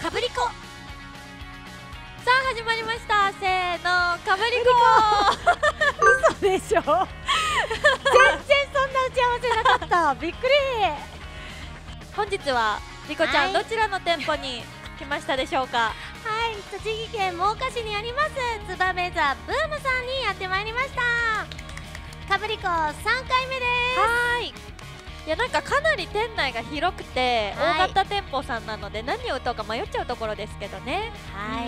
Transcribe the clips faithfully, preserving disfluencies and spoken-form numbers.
かぶりこ。さあ始まりました。せーの、かぶりこ。 嘘でしょ。全然そんな打ち合わせなかった。びっくり。 本日はリコちゃん、 はい、 どちらの店舗に来ましたでしょうか。 はい、栃木県真岡市にありますツバメザブームさんにやってまいりました。かぶりこさんかいめです。 はい。いや、なんかかなり店内が広くて、はい、大型店舗さんなので何を打とうか迷っちゃうところですけどね。 はい。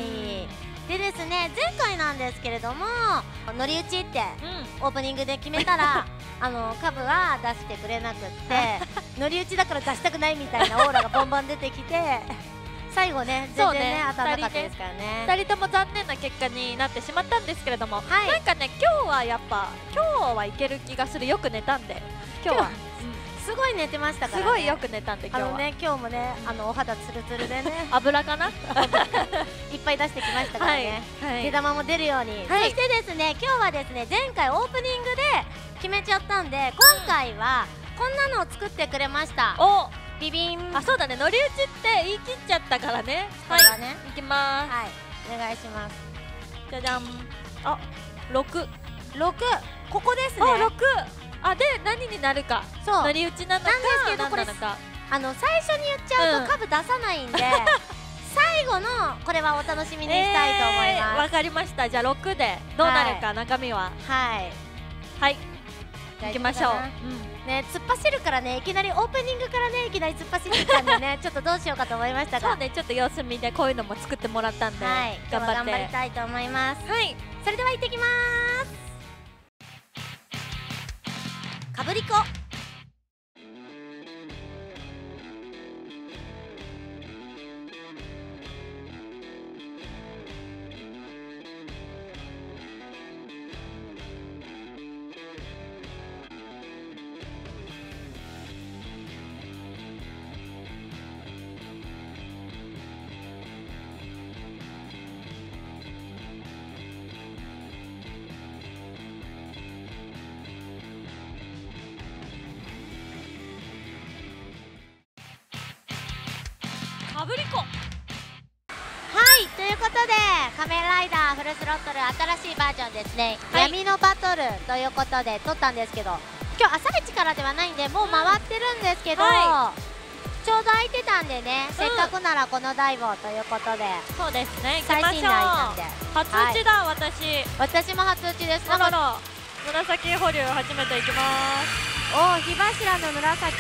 でですね、前回なんですけれども乗り打ちって、うん、オープニングで決めたらあの株は出してくれなくって乗り打ちだから出したくないみたいなオーラがバンバン出てきて最後ね全然ね当たらなかったですからね。 ふたりとも残念な結果になってしまったんですけれども、はい、なんかね今日はやっぱ今日はいける気がする。よく寝たんで今日はすごい寝てましたから、ね、 すごいよく寝たんで今日は。 あのね今日もねあのお肌ツルツルでね油かないっぱい出してきましたからね、はいはい、毛玉も出るように、はい、そしてですね今日はですね前回オープニングで決めちゃったんで今回はこんなのを作ってくれました。おビビン。 あ、そうだね、乗り打ちって言い切っちゃったからね。はい、ね、いきまーす。 はい、お願いします。 じゃじゃん。あ、六六、ここですね。 あ、六。あ、で何になるか。そう乗り打ちなのかなんですけど、これあの最初に言っちゃうと株出さないんで、最後のこれはお楽しみにしたいと思います。 わかりました。じゃあ六でどうなるか、中身は。はいはい、行きましょう。 ね、突っ走るからね、いきなりオープニングからねいきなり突っ走ってたんでねちょっとどうしようかと思いましたが、 そうね、ちょっと様子見でこういうのも作ってもらったんで、はい、頑張って頑張りたいと思います。はい、それでは行ってきます。かぶりこ。 かぶりこ。はい 、ということで仮面ライダーフルスロットル新しいバージョンですね、はい、闇のバトルということで撮ったんですけど、今日朝一からではないんでもう回ってるんですけど、うん、はい、ちょうど空いてたんでね、うん、せっかくならこの台をということで、 そうですね、 最新台なんで初打ちだ、はい、 私私も初打ちです。 だから紫保留初めていきます。 おお、火柱の紫。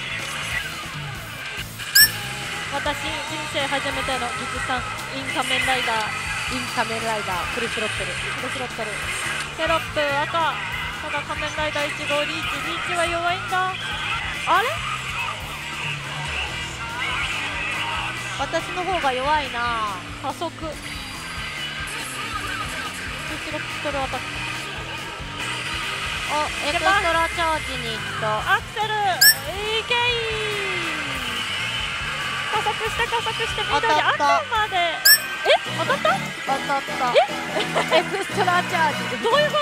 私人生初めての実産イン仮面ライダーイン仮面ライダーフルスロットルフルスロットルテロップ赤。ただ仮面ライダーいち号リーチリーチは弱いんだ。あれ私の方が弱いな。 加速フルスロットルアタック。 おエクストラチャージに行った。 アクセルいけい。加速して加速して緑赤まで。え、当たった当たった。えエクストラチャージどういうこと。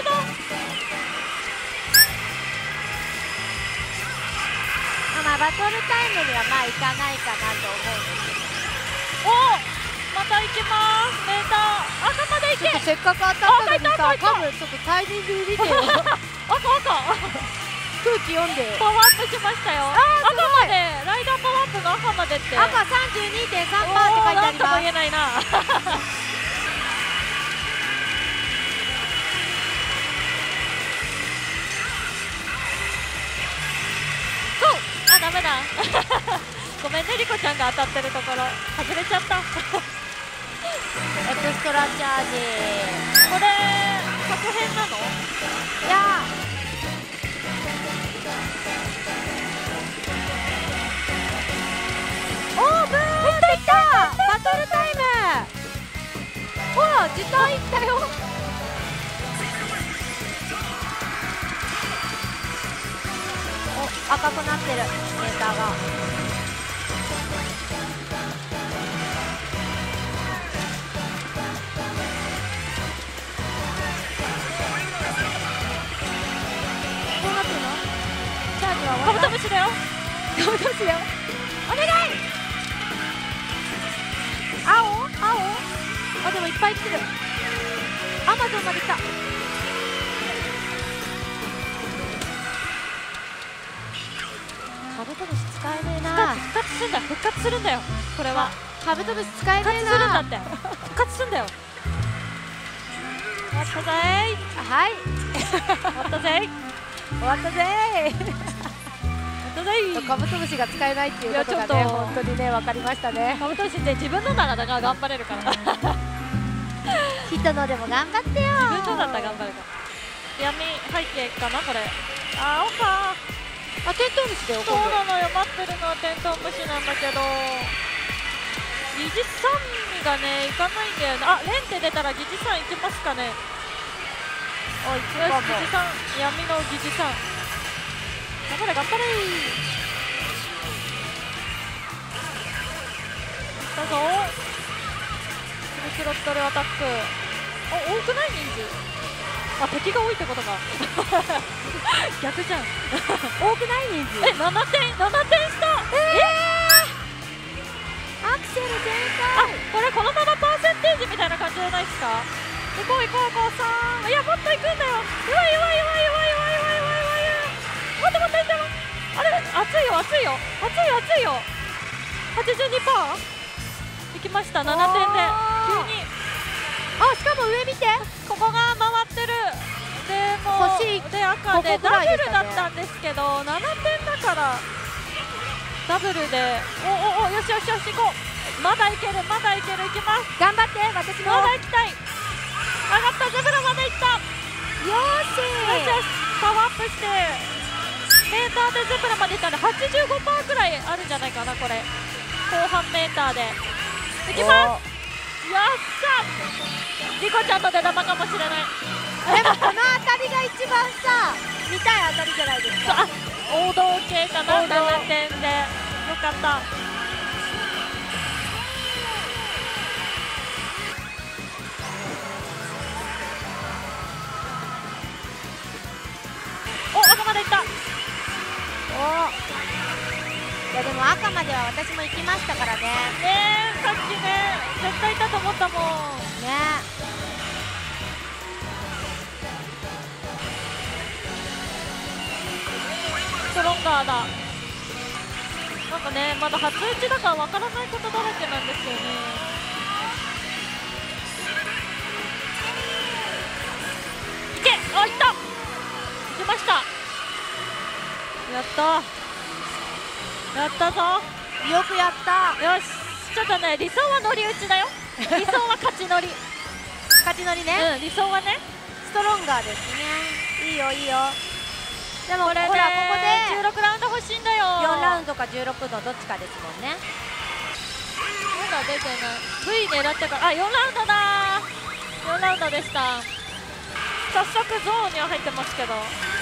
まあバトルタイムにはまあいかないかなと思うんですけど。 お、また行きます。メーター赤まで行け。 せっかく当たったのにさ、多分ちょっとタイミング見てよ赤赤空気読んで。 パワーアップしましたよ。赤までライダーパワーアップが赤までって。 赤 さんじゅうにてんさんパーセント って書いてあります。なんとも言えないなあ、ダメだごめんね、リコちゃんが当たってるところ外れちゃったエクストラチャージ。 これ確変なの。 いやおー、ブーンってきた。バトルタイム。ほら時間いったよお、赤くなってるメーターが。どうなってるの。チャージは終わった。 カブトムシだよ。 カブトムシだよ。お願い。あでもいっぱい来てる。アマゾンまで来た。カブトムシ使えねえな。 復活するんだよ、復活するんだよ。これはカブトムシ使えねえな。 復活するんだって。復活するんだよ。終わったぜー。 はい。 終わったぜー。 終わったぜー。 終わったぜー。 カブトムシが使えないっていうことがね、本当にね、分かりましたね。 カブトムシって自分のならだから頑張れるから人のでも頑張ってよ。 自分のだったら頑張るから。闇背景かなこれ。あ、青か。 あ、テントウムシだよ。 そうなのよ、待ってるのはテントウムシなんだけど、疑似酸味がね、いかないんだよね。あ、レンって出たら疑似酸いきますかね。 おい、 よし、疑似酸、闇の疑似酸。頑張れ、頑張れー。だぞー。フルスロットルアタック。お、多くない人数。あ、敵が多いってことか逆じゃん多くない人数。 え、ななてん、ななてんした。 えー、アクセル全あ、 開。 これこのままパーセンテージみたいな感じじゃないですか。行こう行こう行こうさーん。いや、もっと行くんだよ。弱い弱い弱い弱い弱い弱い弱い弱い。もっともっといっても。あれ、熱いよ熱いよ熱いよ熱いよ。はちじゅうにパーセント いきました。ななてんで急に。 あ、しかも上見て、 ここが回ってる。でも星で赤でダブルだったんですけど、ななてんだからダブルで、おおお、よしよしよし、行こう。まだいけるまだいける、いきます。 頑張って。私もまだ行きたい。上がった、ゼブラまで行った。 よーし。 よしよし、パワーアップしてメーターでゼブラまで行ったんで はちじゅうごパーセント くらいあるんじゃないかなこれ。後半メーターでいきます。よっしゃ、リコちゃんの出玉かもしれない。 でもこの当たりが一番さ、見たい当たりじゃないですか。 あ、王道系かな。ななてんでよかった。お、赤までいった。 お、いやでも赤までは私も行きましたからね。 ねえ、さっきね絶対いたと思ったもんね。 ストロンガーだ。なんかね、まだ初打ちだからわからないことだらけなんですよね。いけ、あ、いった、いきました。やったやったぞ。 よくやった。 よし、ちょっとね、理想は乗り打ちだよ理想は勝ち乗り勝ち乗りね。 うん、理想はね、 ストロンガーですね。いいよいいよ。でもほら、ここでじゅうろくラウンド欲しいんだよ。 よんラウンドかじゅうろくのどっちかですもんね。 まだ出てない。 V 狙ってから、あ、よんラウンドだー。よんラウンドでした。早速ゾーンには入ってますけど、あ、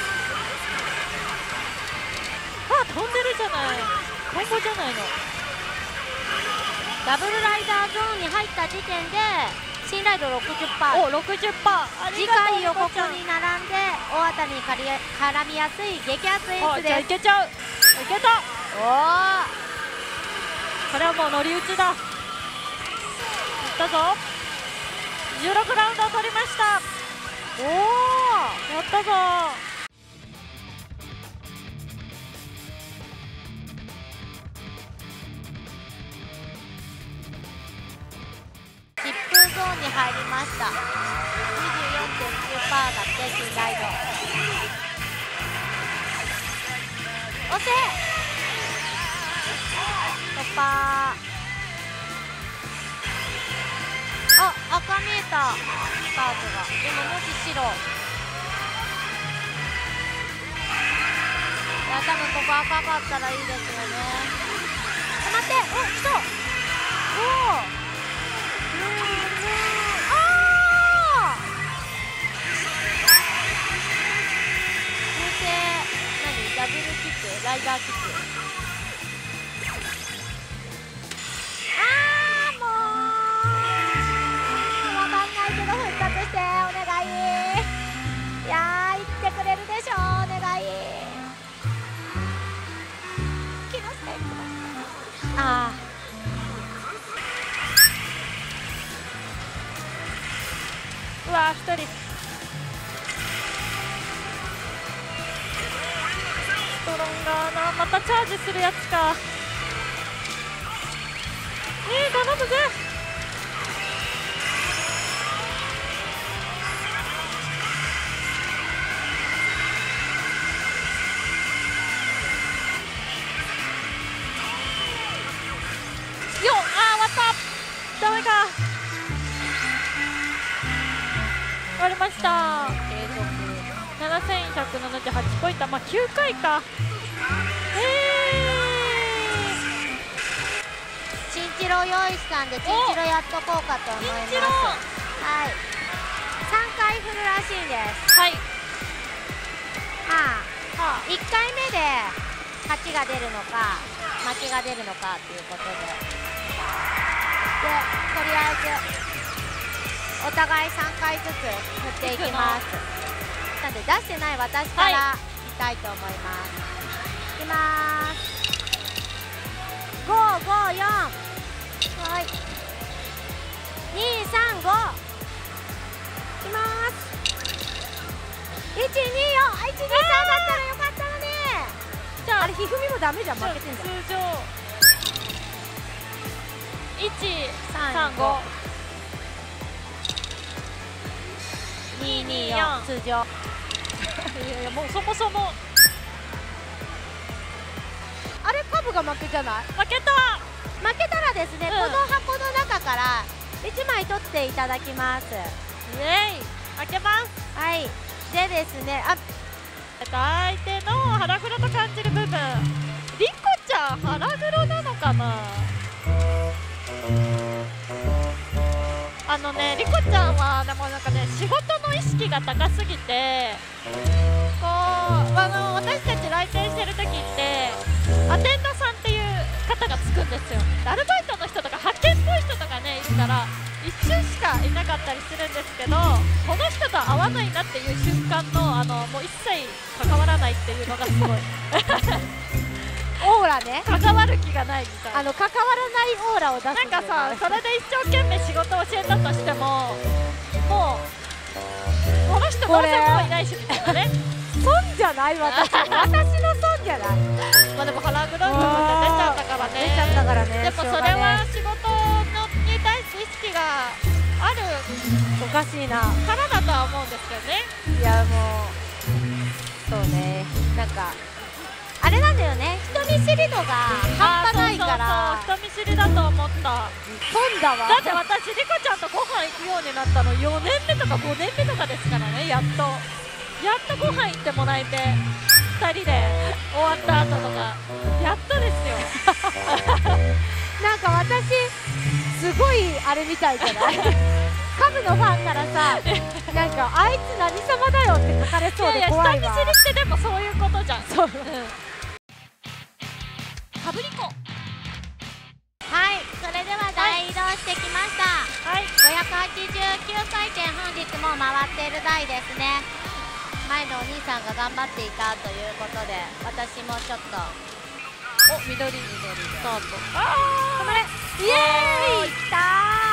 飛んでるじゃない、トンボじゃないの。 ダブルライダーゾーンに入った時点で信頼度 ろくじゅっパーセント。 お、ろくじゅっパーセント。 次回予告に並んで大当たりに絡みやすい激アツエースじゃあいです。 けちゃう。いけた。 おお、 これはもう乗り打ちだ。いったぞ。じゅうろくラウンドを取りました。 おお、 やったぞ。 疾風ゾーンに入りました。 にじゅうよんてんきゅうパーセント だって信頼度。押せ、突破。あ、赤見えた。スタートがでも文字白。いや、多分ここ赤かったらいいですよね。あ、待って、お、来た。おお、ダブルキック、ライダーキック。あー、もうわかんないけど復活してお願い。いやー、言ってくれるでしょ、お願い。木の下行きました。あー、 かひとりストロンガーな、またチャージするやつか。えー、頼むぜ。よっ、あー終わった、ダメか。終わりました。継続ななせんひゃくななじゅうはちポイント、まあきゅうかいか。えー、チンチロ用意したんで、チンチロやっとこうかと思います。 チンチロ、 はい、さんかい振るらしいんです。 はい、 まあ、はあ、いっかいめで勝ちが出るのか負けが出るのかということで、でとりあえずお互いさんかいずつ振っていきます。なんで出してない私からいきたいと思います。いきまーす。ごーごーよん、はい、にさんご、いきまーす。いちによん、いちにさんだったらよかったのに。 じゃああれひふみもダメじゃん、負けてんじゃん。 通常いちさんごにによん、 通常。 いやいや、もうそもそもあれカブが負けじゃない？ 負けた。 負けたらですね、 うん、 この箱の中からいちまい取っていただきます。 イエイ、開けます。 はい、でですね、あ、 えっと相手の腹黒と感じる部分、リコちゃん腹黒なのかな。あのね、リコちゃんはでもなんかね、仕事の意識が高すぎて、こうあの私たち来店してる時ってアテンダーさんっていう方がつくんですよ。アルバイトの人とか派遣っぽい人とかねいるから、一瞬しかいなかったりするんですけど、この人と会わないなっていう瞬間のあのもう一切関わらないっていうのがすごいオーラね、 関わる気がないみたいな。 あの関わらないオーラを出すんだよね。 なんかさ、それで一生懸命仕事を教えたとしても、もうこの人どうせもういないしみたいなね。 損じゃない？私私の損じゃない？ まあでも腹黒い部分って出ちゃったからね。 出ちゃったからね。 でもそれは仕事のに対して意識があるおかしいなからだとは思うんですけどね。 いやもうそうね、なんかあれなんだよね、人見知り度が半端ないから。 そうそうそう、人見知りだと思った。 損だわ。 だって私リコちゃんとご飯行くようになったのよねんめとかごねんめとかですからね。やっとやっとご飯行ってもらえて、ふたりで終わった後とかやっとですよなんか私すごいあれみたいじゃないカブのファンからさ、なんかあいつ何様だよって書かれそうで怖いわ。 いやいや、人見知りってでもそういうことじゃん。そう、うん、かぶりこ。 はい、それでは大移動してきました。はい、ごひゃくはちじゅうきゅうかいてん、本日も回っている台ですね。前のお兄さんが頑張っていたということで、私もちょっとお、緑緑スタート。 あー、頑張れ、イエーイ、いったー。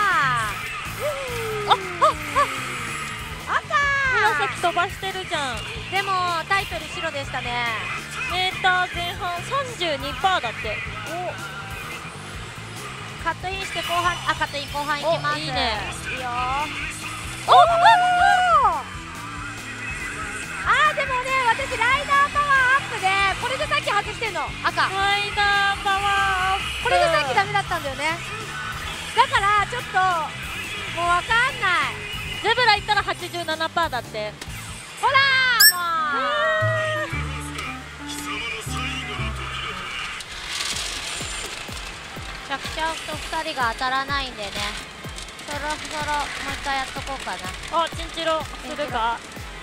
あ、あ、 あ、赤紫飛ばしてるじゃん。 でもタイトル白でしたね。 メーター前半 さんじゅうにパーセント だって。 お、カットインして後半、あ、カットイン後半いきます。 いいね、 いいよ。おお、あー、でもね、私ライダーパワーアップでこれでさっき外してんの、赤。 ライダーパワーアップ、 これでさっきダメだったんだよね。だからちょっともうわかんない。 ゼブラいったら はちじゅうななパーセント だって。 ほらー、もう着々とふたりが当たらないんでね、そろそろもう一回やっとこうかな。 あ、チンチロするか。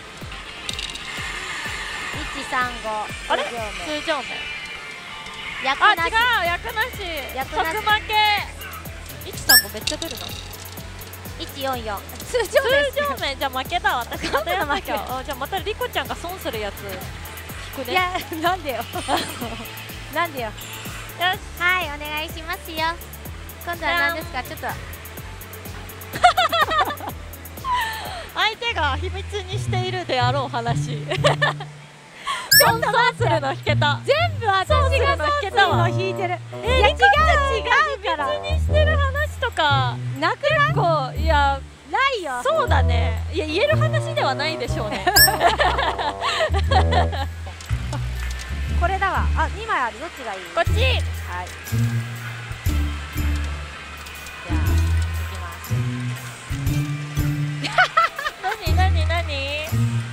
いちさんご、 あれ、 通常通常名。あ、 役なし。 違う、役なし。 役なし。 即負け。いちさんごめっちゃ出るな。 いちよんよん。通常名。 通常名じゃ負けだ。私またやんなきゃ。あ、じゃあまたリコちゃんが損するやつ引くね。 いや、なんでよ。なんでよ。 よし、 はい、お願いしますよ。今度は何ですか、ちょっと。 相手が秘密にしているであろう話ちょっと損するの引けた。 全部私が損するの引いてる。 えー、違う違うから秘密にしてる話とかなくない？ 結構いやないよ。 そうだね。いや言える話ではないでしょうねこれだわ。あ、にまいある。どっちがいい？ こっち。はい。 じゃあいきます。 何何何？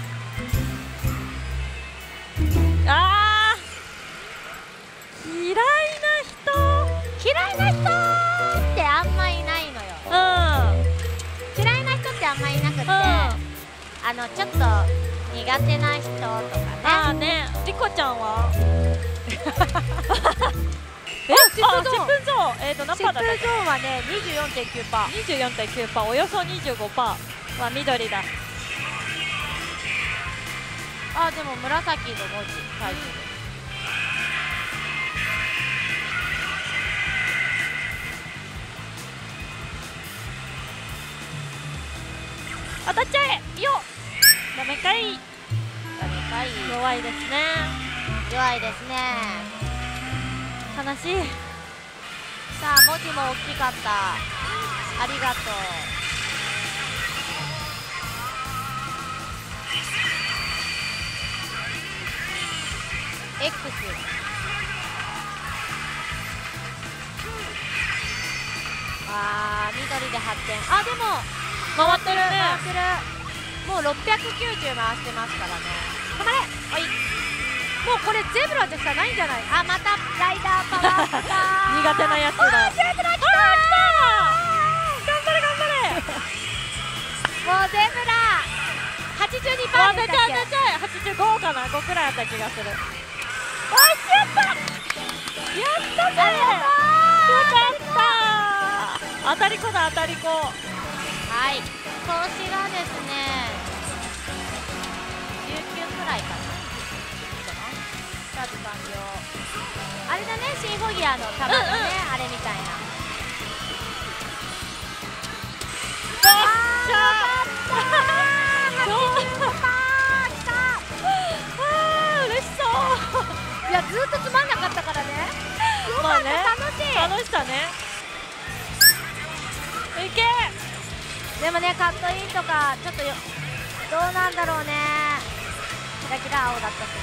あー、嫌いな人嫌いな人ってあんまいないのよ。 うん嫌いな人ってあんまいなくて、 うんあのちょっと苦手な人とかね。 あーね、リコちゃんはえ、チップゾーン。 チップゾーン、えーと何チップパーだったっゾーンはね にじゅうよんてんきゅうパーセント。 にじゅうよんてんきゅうパーセント、およそ にじゅうごパーセント は緑だ。 あ、でも紫の文字書いてる。 当たっちゃえよっ。ダメかい。 ダメかい。 弱いですね。 弱いですね。 悲しい。 さあ文字も大きかった。ありがとう。X。あー、緑で発展。あ、でも回ってるね。 回ってる。もうろっぴゃくきゅうじゅう回してますからね。頑張れ。はい。もうこれゼブラでしかないんじゃない？あ、またライダーパワーしたー。 苦手なやつだ。 あー、ゼブラ来たー。 頑張れ頑張れ。 もうゼブラはちじゅうにパーセント当てちゃでしたっけ？ え当てちゃえ。はちじゅうごかな、ごくらいあった気がする。おいしやったやったぜ。 ありがとう。 よかった。当たり子だ当たり子。 はい、投資がですねじゅうきゅうくらいかな。チャージ完了。あれだね、シンフォギアの玉のね、 うんうんあれみたいな。 よっしゃー。 はちじゅうごパーセントきた。 あー、嬉しそう。 いや、ずっとつまんなかったからね。よかった、 まあね、 楽しい。 楽しさね。いけ。 でもね、カットインとかちょっとよどうなんだろうね。キラキラ青だったしね。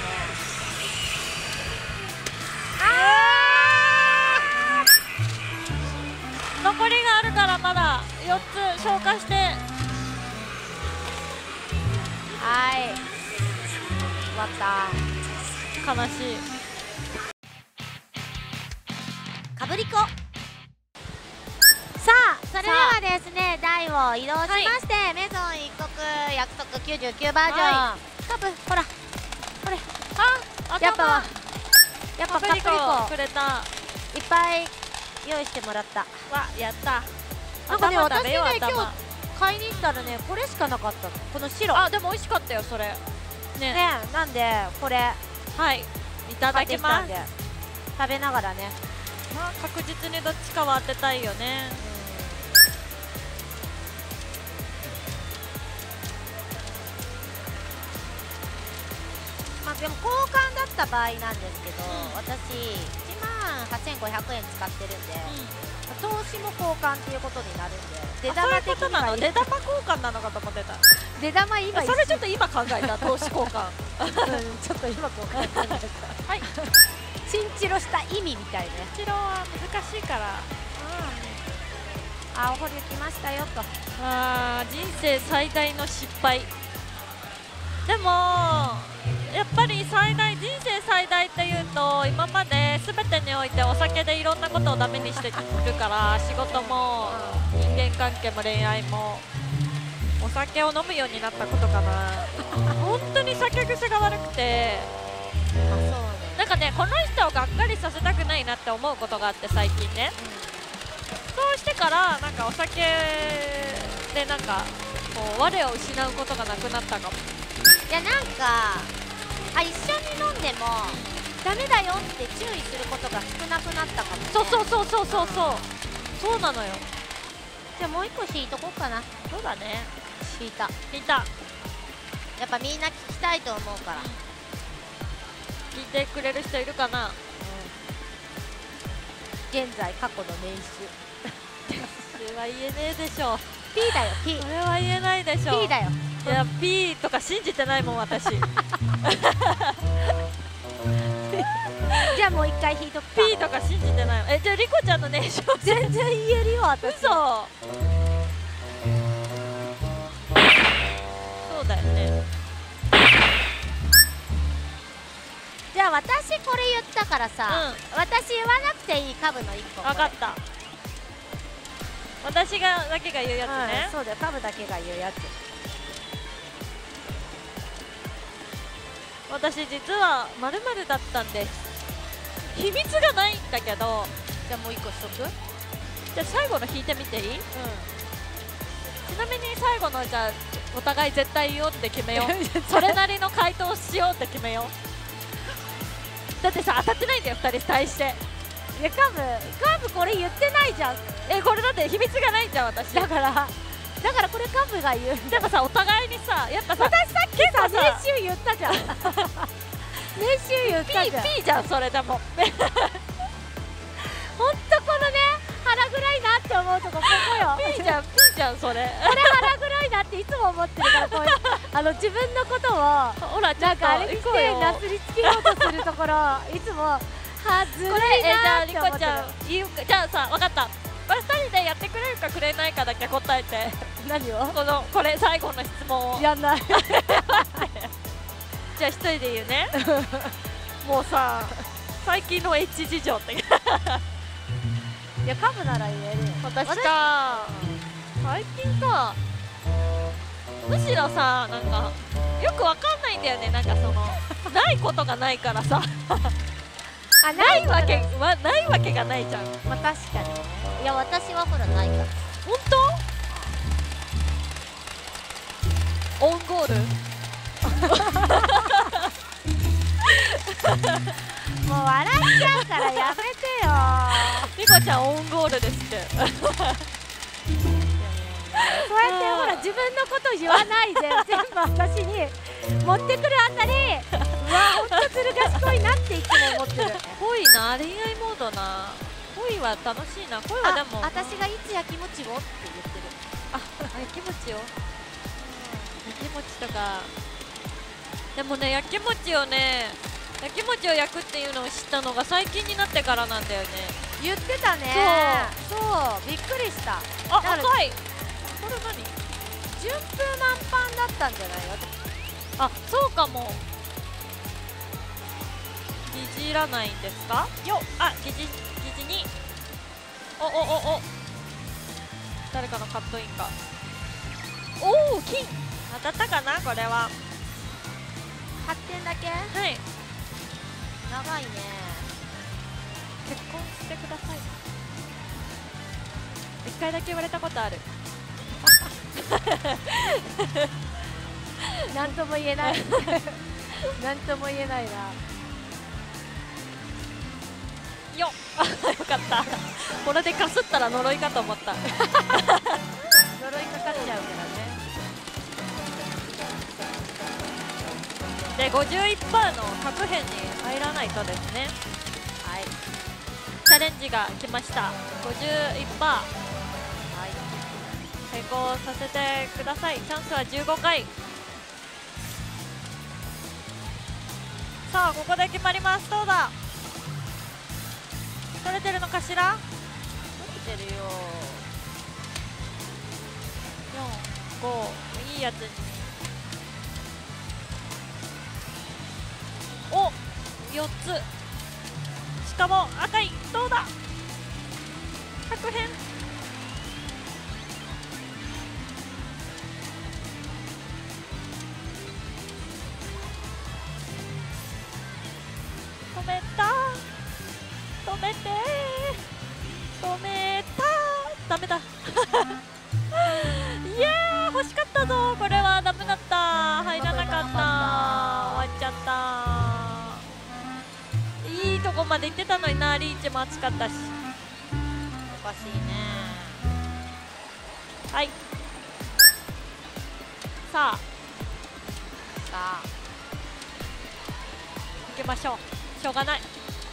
あー、残りがあるからまだよっつ消化して。 はい、終わった。 悲しい。 かぶりこ。さあ、それではですね、台を移動しまして、はい、メゾン一国約束きゅうじゅうきゅうバージョン、はい、カブ、ほらこれ、 あ、 やっぱやっぱカプリコくれた。 いっぱい用意してもらった。 わ、やった。 なんかね、私ね、今日日買いに行ったらね、これしかなかったの、この白。 あ、でも美味しかったよそれね。 ね、なんでこれ、 はい、いただきます。 食べながらね、 まあ確実にどっちかは当てたいよね。 まあでも交換だった場合なんですけど、うん、私いちまんはっせんごひゃくえん使ってるんで、うん、投資も交換っていうことになるんで、出玉的には出玉交換なのかと思ってた。 出玉今それちょっと今考えた投資交換ちょっと今交換考えた。はいチンチロした意味みたいね。 チンチロは難しいから。 うん、青堀来ましたよと。 あー、人生最大の失敗。でもやっぱり最大、人生最大っていうと今まで全てにおいてお酒でいろんなことをダメにしてるから仕事も人間関係も恋愛もお酒を飲むようになったことかな本当に酒癖が悪くて、 あ、そうね、 なんかね、この人をがっかりさせたくないなって思うことがあって最近ね、うん、そうしてからなんかお酒でなんかこう我を失うことがなくなったかも。 いや、なんかあ、一緒に飲んでもダメだよって注意することが少なくなったかも、ね、 そうそうそうそうそうそう、そうなのよ。 じゃあもう一個引いとこうかな。 そうだね。 引いた。 引いた。 やっぱみんな聞きたいと思うから。 聞いてくれる人いるかな。 現在過去の年収それは言えねえでしょ。 P だよ P。 それは言えないでしょ。 P だよ。 いや P とか信じてないもん私。 じゃあもう一回引いとくか。 P とか信じてない。え、じゃあリコちゃんの年収全然言えるよ私。 嘘。そうだよね。 じゃあ私これ言ったからさ、 う私言わなくていい株のいっこ。 分かった。私がだけが言うやつね、 うん、そうだよ、株だけが言うやつ。 私実はまるまるだったんです。秘密がないんだけど。 じゃあもういっこしとく。 じゃあ最後の引いてみていい？うん、ちなみに最後のじゃあお互い絶対言おうって決めよう。それなりの回答しようって決めよう。だってさ当たってないんだよふたり対して。 いや株株これ言ってないじゃん。 え、これだって秘密がないじゃん私。 だからだからこれ株が言う。 でもさお互いにさやっぱさ私さっきさ年収言ったじゃん。年収言ったじゃん。 P, P じゃんそれでも。 ほんとこのね腹黒いなって思うとこここよ。 P じゃん P じゃんそれ。 これ腹黒いなっていつも思ってるからこういうあの自分のことをほらちょっとなんかあれにしてなすりつけようとするところいつもはずるいこれえじゃあリなーって思ってる。 コちゃん言うか。じゃあさ分かった。これふたりでやってくれるかくれないかだけ答えて。 何をこのこれ最後の質問をやんない。 じゃあ一人で言うね。もうさ最近のエッチ事情って。 いや株なら言えるよ。 私か最近か。むしろさなんかよくわかんないんだよね。なんかそのないことがないからさ。 あないわけはないわけがないじゃん。 まあ確かにね。いや私はほらないから。 本当？オウンゴール？ もう笑っちゃうからやめてよ。 リコちゃんオウンゴールですって。 そうやってほら自分のこと言わないで全部私に持ってくるあたり、うわほんとずる賢いなっていつも思ってる。 恋な恋愛モードな。恋は楽しいな。恋はでも私がいつやきもちをって言ってる。 あ、やきもちを、やきもちとか。でもねやきもちをねやきもちを焼くっていうのを知ったのが最近になってからなんだよね。 言ってたね。そうそうびっくりした。 あ、 だから赤い。これ何？ 順風満帆だったんじゃないよ。 あ、そうかも。疑似らないんですか？よ、あ、疑似疑似に。おおおお。誰かのカットインか。おお、金。当たったかなこれは。 はってんだけ？ はい。 長いね。 結婚してください。一回だけ言われたことある。 なんとも言えない。なんとも言えないな。 よっ。あ、よかった。これでかすったら呪いかと思った。 呪いかかっちゃうからね。 で ごじゅういちパーセント の各辺に入らないとですね。 はい。 チャレンジが来ました。ごじゅういちパーセント。 はい。 成功させてください。チャンスはじゅうごかい。さあここで決まります。どうだ。取れてるのかしら。 取れてるよ。 よん、ご、いいやつに。お、よっつ。しかも赤い。どうだ。各辺。止めた。止めて。止めた。ダメだ。いやー欲しかったぞ。これはダメだった。入らなかった。終わっちゃった。いいとこまで行ってたのにな。リーチも熱かったし。 おかしいね。 はい。 さあさあ行きましょう。しょうがない。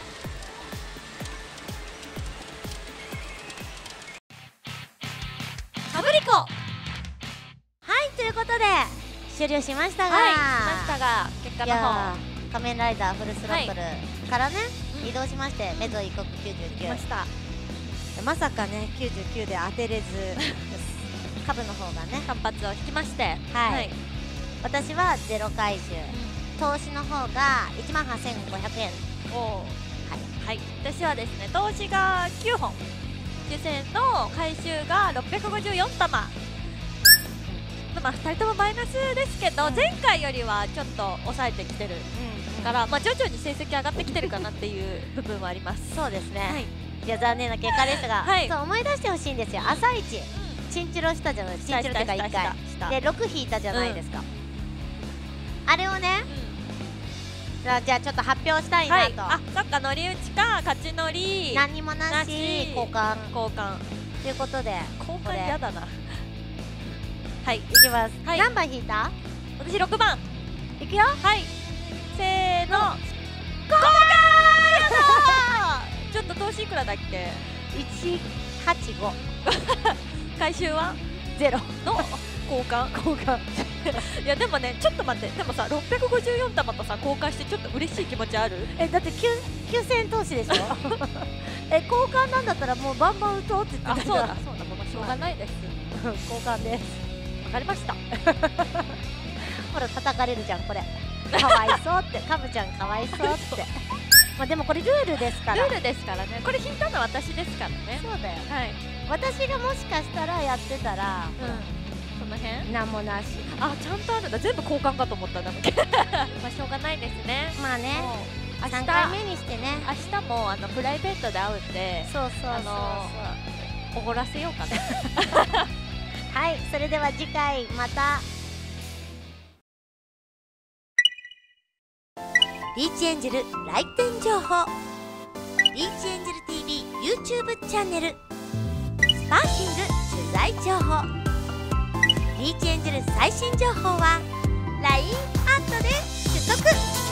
かぶりこ。 はいということで終了しましたが、 はい、しましたが結果の方仮面ライダーフルスロットルからね、移動しましてメゾ異国きゅうじゅうきゅうました。 まさかねきゅうじゅうきゅうで当てれず株の方がね単発を引きまして、 はい、はい、私はゼロ回収、うん、投資の方がいちまんはっせんごひゃくえん。お、はい、はい、 私はですね投資がきゅうほん、きゅうせんえんの回収がろっぴゃくごじゅうよんたま、まあ、ふたりともマイナスですけど、うん、前回よりはちょっと抑えてきてるから、まあ、徐々に成績上がってきてるかなっていう部分はあります。 そうですね、はい、いや残念な結果ですが、はい、そう思い出してほしいんですよ。朝一、うん、チンチロしたじゃないですか。チンチロってかいっかいでろく引いたじゃないですか、うん、あれをね、うん、じゃあじゃあちょっと発表したいなと、はい、 あ、そっか、乗り打ちか勝ち乗り何にもなし交換交換ということで、 交換嫌だな。はい、 いきます、はい、何番引いた？ 私ろくばんいくよ。 はい、せーの、交換ちょっと投資いくらだっけ？ いちはちご回収はゼロの交換交換いやでもね、ちょっと待って、でもさろっぴゃくごじゅうよんたまとさ交換してちょっと嬉しい気持ちある？ え、だってきゅうせんえん投資でしょえ、交換なんだったらもうバンバン打とうって言ってた。 あ、そうだそうだ、もうしょうがないです交換です。 わかりましたほら叩かれるじゃんこれ。かわいそうってカムちゃんかわいそうってまあでもこれルールですから。 ルールですからね。これ引いたのは私ですからね。 そうだよ、 はい、 私がもしかしたらやってたら、 うん、その辺なんもなし。 あ、ちゃんとあるんだ。全部交換かと思ったんだもんまあしょうがないですね。 まあね、さんかいめにしてね、 明日もあのプライベートで会うんで、 そうそうそうそう、 おごらせようかなはい、それでは次回また。リーチエンジェル来店情報、リーチエンジェル ティーブイ YouTube チャンネル、スパーキング取材情報、リーチエンジェル最新情報は ライン アットで取得。